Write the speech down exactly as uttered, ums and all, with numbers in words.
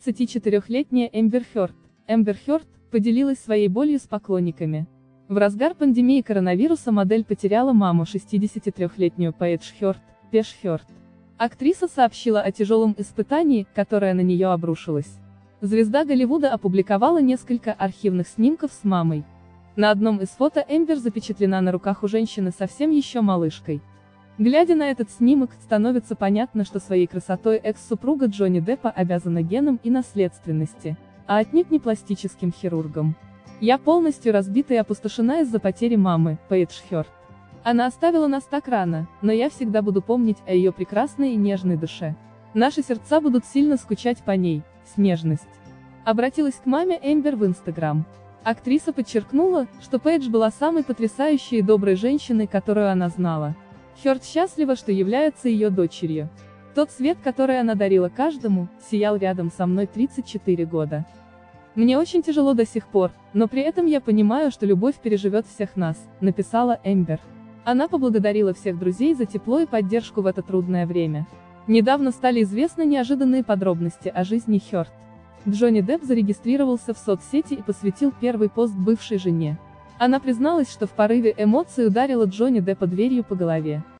тридцатичетырёхлетняя Эмбер Хёрд. Эмбер Хёрд поделилась своей болью с поклонниками. В разгар пандемии коронавируса модель потеряла маму, шестидесятитрёхлетнюю Пейдж Хёрд, Пеш Хёрд. Актриса сообщила о тяжелом испытании, которое на нее обрушилось. Звезда Голливуда опубликовала несколько архивных снимков с мамой. На одном из фото Эмбер запечатлена на руках у женщины совсем еще малышкой. Глядя на этот снимок, становится понятно, что своей красотой экс-супруга Джонни Деппа обязана генам и наследственности, а отнюдь не пластическим хирургам. «Я полностью разбита и опустошена из-за потери мамы, Пейдж Хёрд. Она оставила нас так рано, но я всегда буду помнить о ее прекрасной и нежной душе. Наши сердца будут сильно скучать по ней, с нежность». Обратилась к маме Эмбер в Инстаграм. Актриса подчеркнула, что Пейдж была самой потрясающей и доброй женщиной, которую она знала. Хёрд счастлива, что является ее дочерью. Тот свет, который она дарила каждому, сиял рядом со мной тридцать четыре года. Мне очень тяжело до сих пор, но при этом я понимаю, что любовь переживет всех нас, написала Эмбер. Она поблагодарила всех друзей за тепло и поддержку в это трудное время. Недавно стали известны неожиданные подробности о жизни Хёрд. Джонни Депп зарегистрировался в соцсети и посвятил первый пост бывшей жене. Она призналась, что в порыве эмоций ударила Джонни Деппа дверью по голове.